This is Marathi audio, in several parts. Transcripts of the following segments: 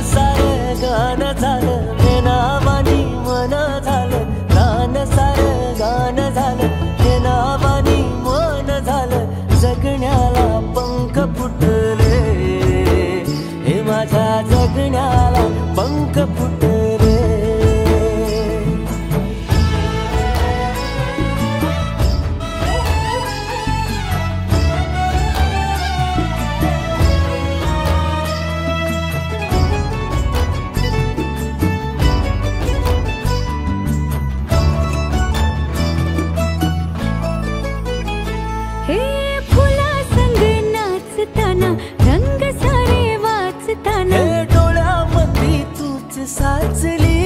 सारं गाणं झालं, हे नावानी मन झालं, गाणं सारं गाणं झालं, हे नावानी मन झालं, जगण्याला पंख फुटले, हे माझ्या जगण्याला पंख फुटले. हे डोळ्यामध्ये तूच साचली,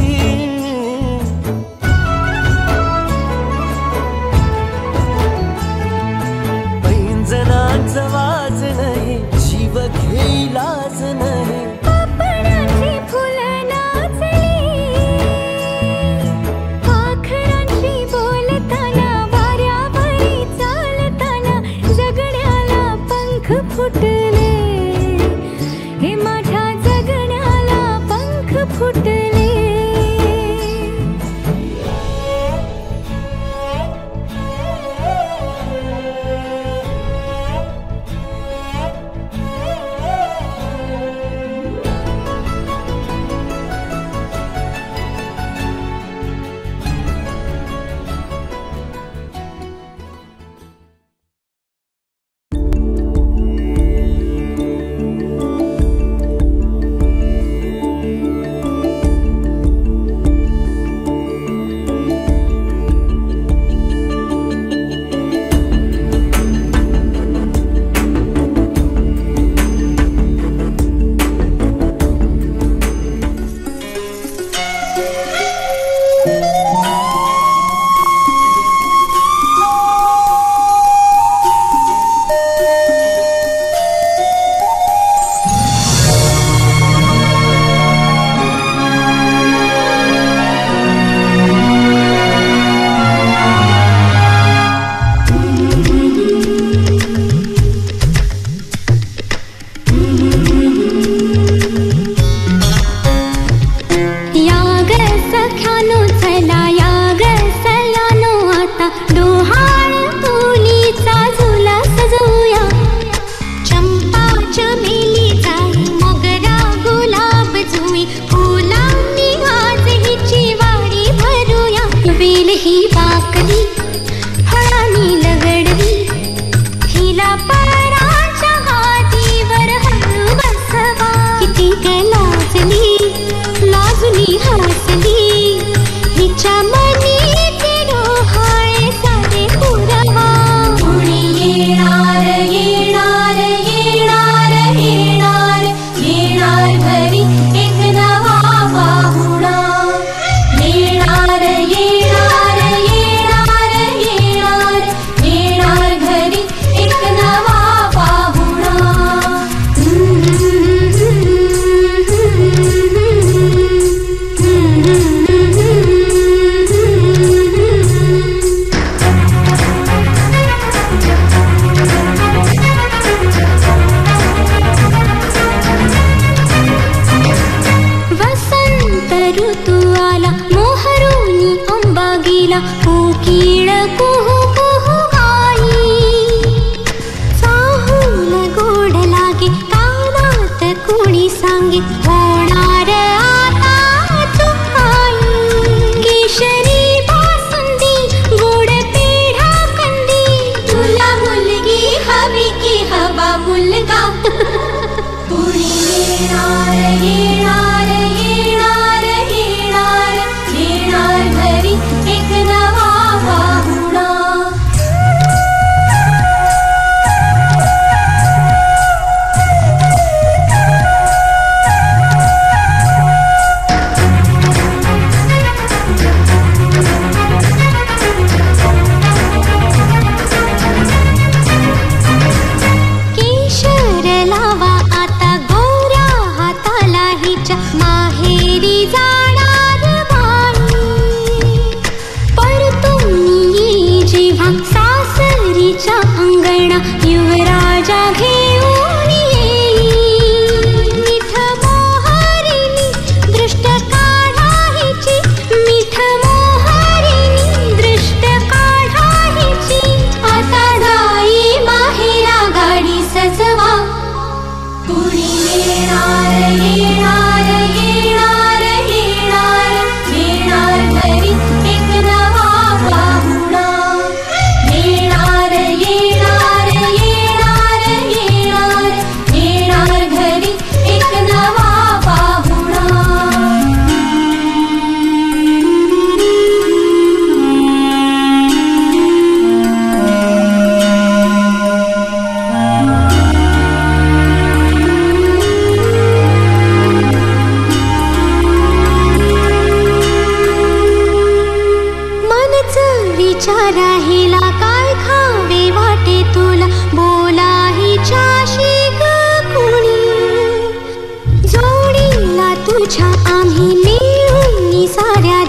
पैंजणाचं वाज नाही, जीव घेईलाच नाही, पापणाची फुलं नाचली, पाखरांशी बोलताना, वाऱ्यावरी चालताना, जगण्याला पंख फुटले, हे माझ्या जगण्याला पंख फुटले.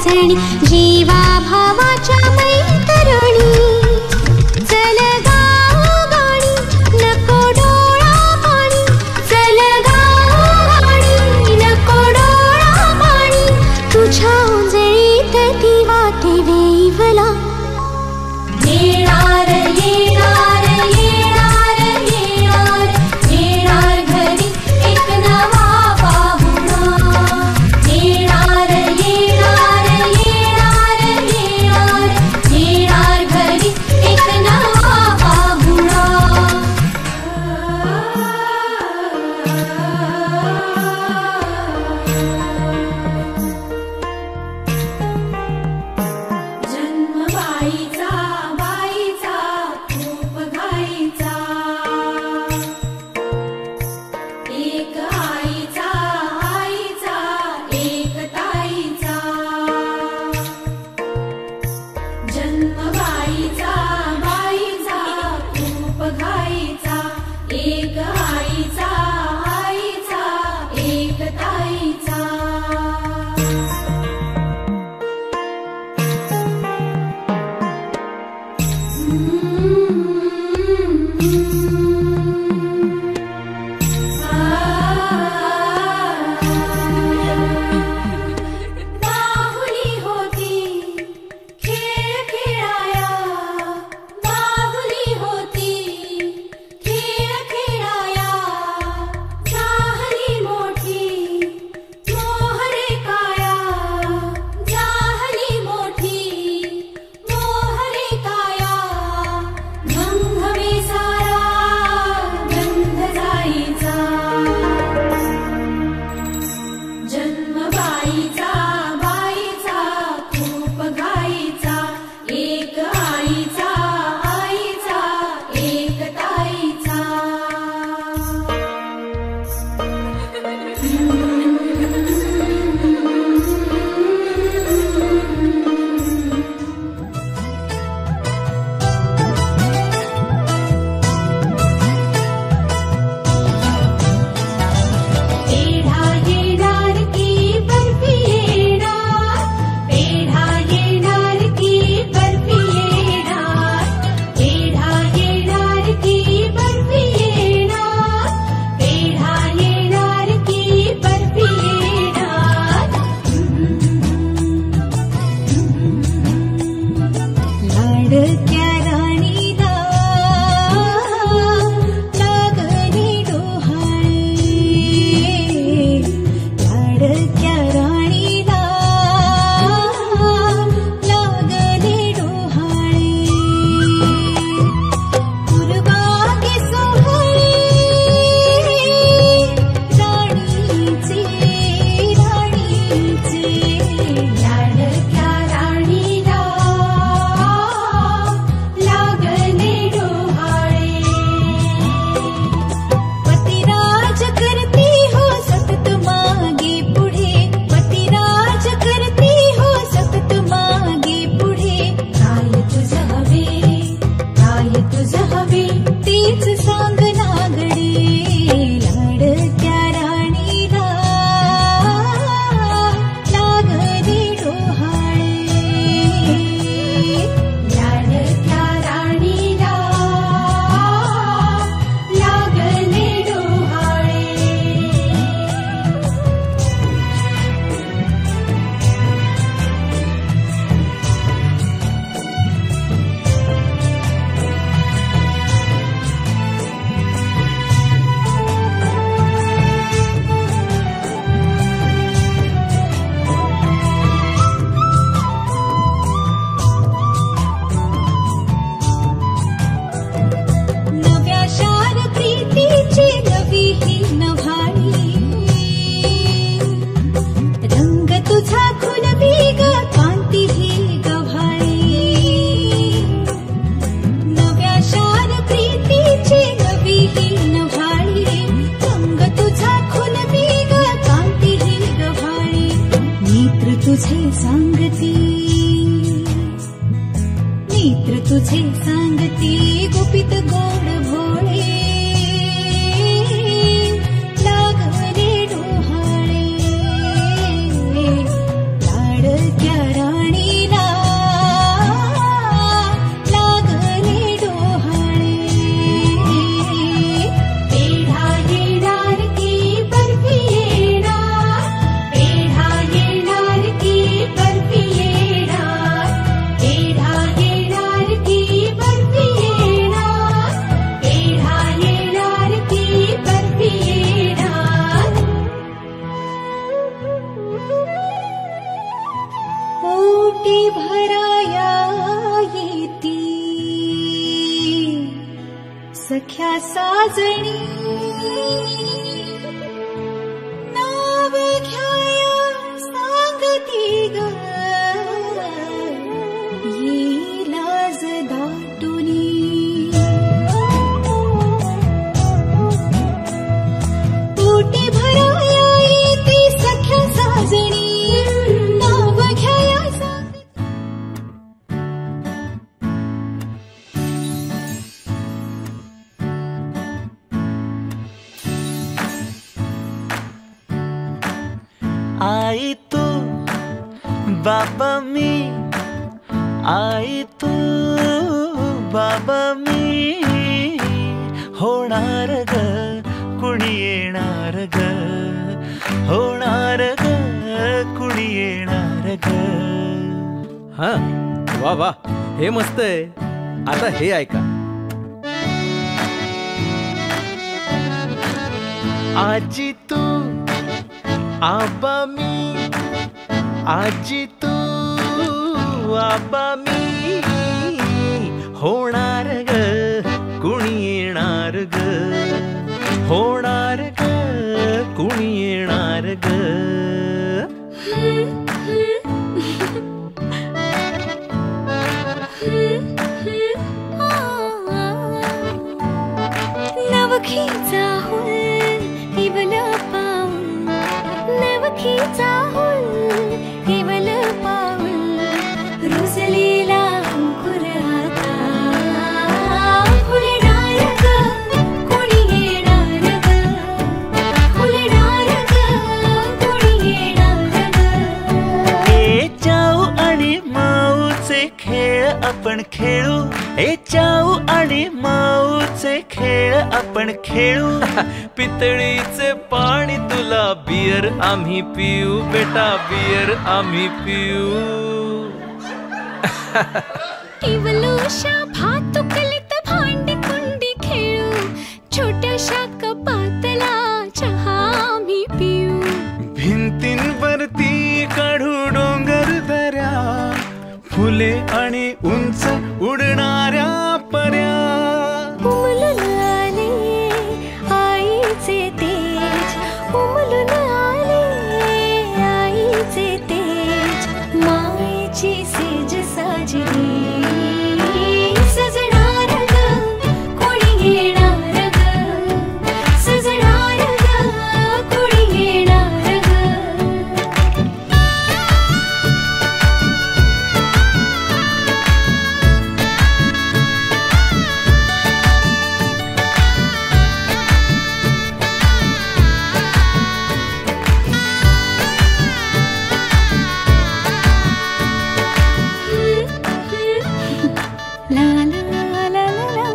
जणी जीवा भावाच्या मैत्रिणी चल गाऊ गाणी नको डोळा पाणी चल गाऊ गाणी नको डोळा पाणी तुझ्या उंजळीत ती वाटे वेवला येणार येणार येणार येणार येणार घरी एक नवा पाहुणा येणार येणार येणार येणार सख्या साजणी नाव घ्याया सांगती ग ये लाज दाटुनी पोटी भराया येती सख्या साजणी नाव घ्याया आई तू बाबा मी आई तू बाबा मी होणार ग कुणी येणार ग होणार ग कुणी येणार ग. हा वा वा हे मस्त आहे. आता हे ऐका. आजी तू आबा मी आजी तू आबा मी होणार ग कुणी येणार ग होणार ग कुणी येणार ग. नवखीचा हुल केवल पाऊल नवखीचा हुल केवल पाऊल रुजलेला अंकुर आता फुलणार ग कोणी येणार ग फुलणार ग कोणी येणार ग. ए चाऊ आणि माऊचे खेळ आपण खेळू ए चाऊ आणि माऊचे खेळ आपण खेळू. पितळीचे पाणी तुला बियर आम्ही पिऊ बेटा बियर आम्ही पिऊ. केवलोशा भातुकलीत भांडी कुंडी खेळू छोट्याशा कपातला चहा आम्ही पिऊ. भिंतींवरती काढू डोंगर दऱ्या फुले आणि उंच उडणाऱ्या पर्या. उमलून आले आईचे तेज उमलून आले आईचे तेज मायेची सेज साजली सजणार ग कोणी येणार ग सजणार ग कोणी येणार ग. La la la la la.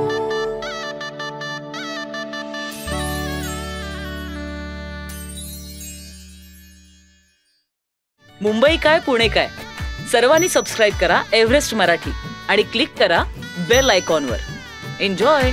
Mumbai काय पुणे काय सर्वांनी सबस्क्राईब करा एव्हरेस्ट मराठी आणि क्लिक करा बेल आयकॉनवर. एन्जॉय.